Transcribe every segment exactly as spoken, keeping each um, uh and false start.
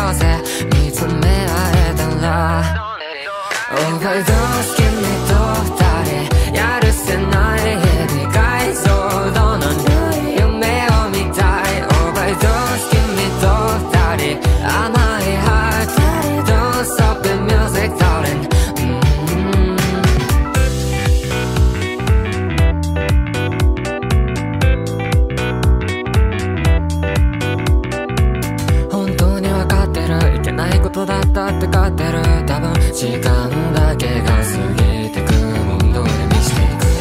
合わせ見つめ合えたら Overdose 君と二人やるせない日々解像度のない夢を見たい Overdose 君と二人甘いハート Don't stop the music darlingだったって勝ってる多分時間だけが過ぎてくもん通りにしていく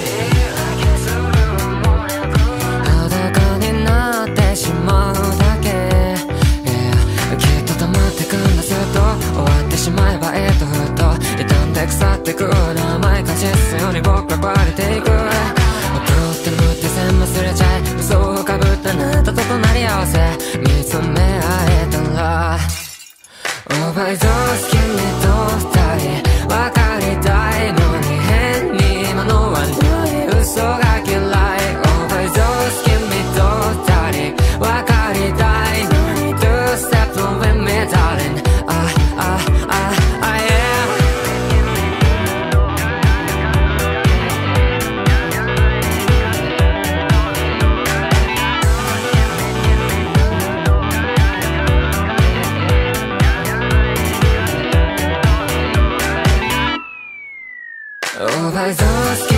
裸になってしまうだけ、yeah、きっと溜まってくんだずっと終わってしまえばえっとふっと傷んで腐ってく甘い果実ように僕は壊れていく狂ってるって全忘れちゃい嘘をかぶったあなたと隣り合わせ見つめ合えたらOverdose 君と二人分かりたいのに変に間の悪い嘘が嫌い Overdose 君と二人分かりたいのに Two step with me darling Ah ah ah ah yeah Overdose